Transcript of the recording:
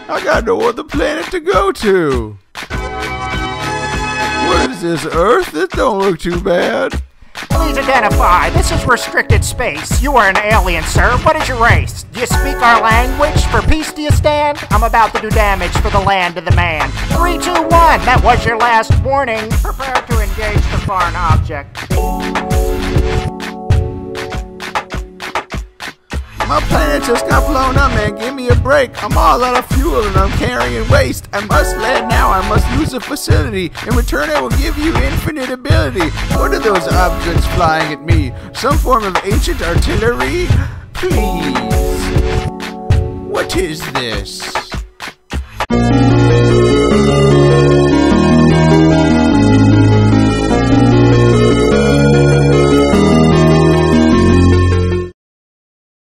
I got no other planet to go to. What is this, Earth? This don't look too bad. Please identify. This is restricted space. You are an alien, sir. What is your race? Do you speak our language? For peace do you stand? I'm about to do damage for the land of the man. 3, 2, 1. That was your last warning. Prepare to engage the foreign object. My planet just got blown up, man. Give me a break. I'm all out of fuel and I'm carrying waste. I must land now. I must use a facility. In return, I will give you infinite ability. What are those objects flying at me? Some form of ancient artillery? Please. What is this?